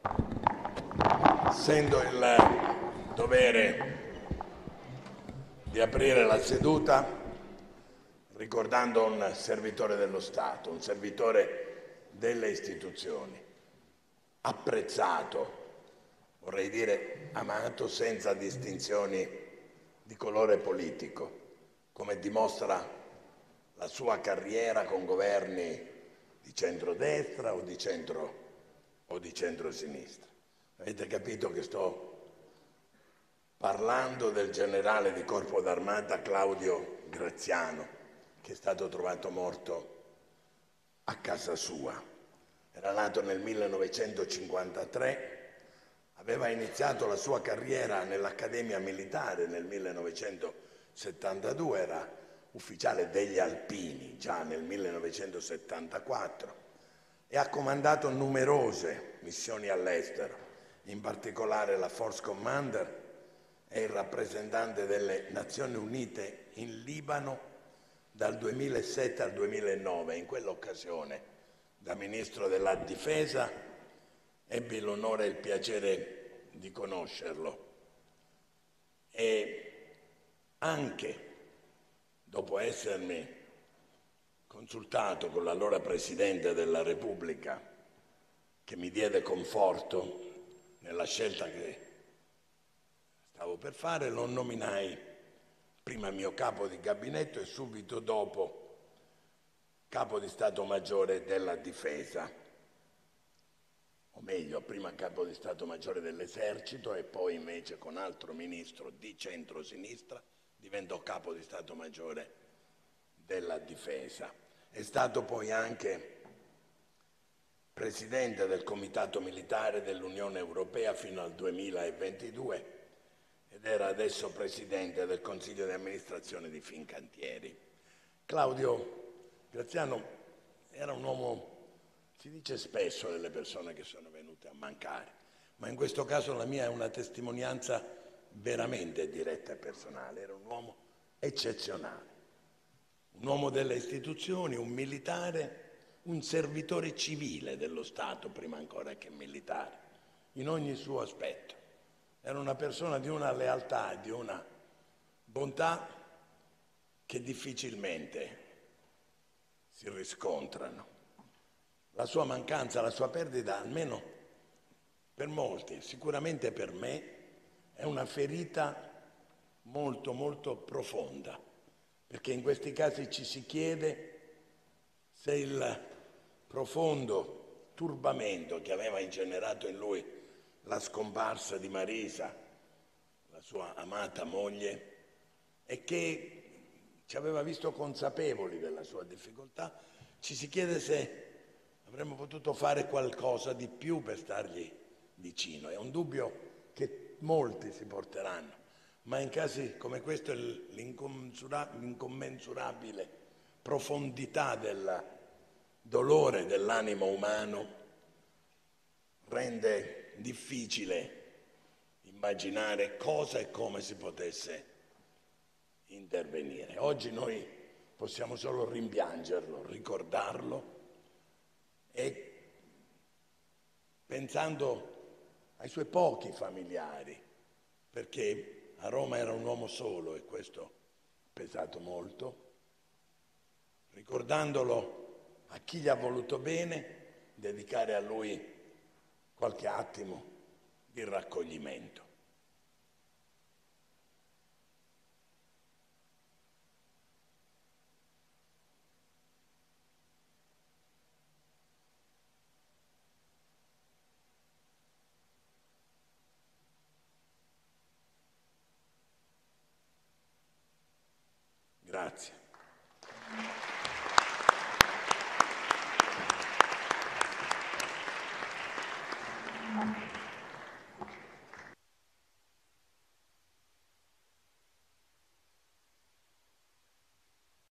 Sento il dovere di aprire la seduta ricordando un servitore dello Stato, un servitore delle istituzioni, apprezzato, vorrei dire amato senza distinzioni di colore politico, come dimostra la sua carriera con governi di centrodestra o di centrosinistra. Avete capito che sto parlando del generale di Corpo d'Armata Claudio Graziano, che è stato trovato morto a casa sua. Era nato nel 1953, aveva iniziato la sua carriera nell'Accademia Militare nel 1972, era ufficiale degli Alpini già nel 1974 e ha comandato numerose missioni all'estero, in particolare la Force Commander è il rappresentante delle Nazioni Unite in Libano dal 2007 al 2009. In quell'occasione, da Ministro della Difesa, ebbi l'onore e il piacere di conoscerlo e anche dopo essermi consultato con l'allora Presidente della Repubblica, che mi diede conforto nella scelta che stavo per fare, lo nominai prima mio capo di gabinetto e subito dopo capo di Stato Maggiore della Difesa, o meglio, prima capo di Stato Maggiore dell'Esercito e poi invece con altro ministro di centrosinistra diventò capo di Stato Maggiore della Difesa. È stato poi anche presidente del Comitato Militare dell'Unione Europea fino al 2022 ed era adesso presidente del Consiglio di amministrazione di Fincantieri. Claudio Graziano era un uomo, si dice spesso delle persone che sono venute a mancare, ma in questo caso la mia è una testimonianza veramente diretta e personale. Era un uomo eccezionale, un uomo delle istituzioni, un militare, un servitore civile dello Stato prima ancora che militare, in ogni suo aspetto. Era una persona di una lealtà e di una bontà che difficilmente si riscontrano. La sua mancanza, la sua perdita, almeno per molti, sicuramente per me, è una ferita molto, molto profonda, perché in questi casi ci si chiede se il profondo turbamento che aveva ingenerato in lui la scomparsa di Marisa, la sua amata moglie, e che ci aveva visto consapevoli della sua difficoltà, ci si chiede se avremmo potuto fare qualcosa di più per stargli vicino. È un dubbio che molti si porteranno, ma in casi come questo l'incommensurabile profondità del dolore dell'animo umano rende difficile immaginare cosa e come si potesse intervenire. Oggi noi possiamo solo rimpiangerlo, ricordarlo e pensando ai suoi pochi familiari, perché a Roma era un uomo solo e questo ha pesato molto, ricordandolo a chi gli ha voluto bene, dedicare a lui qualche attimo di raccoglimento. Grazie.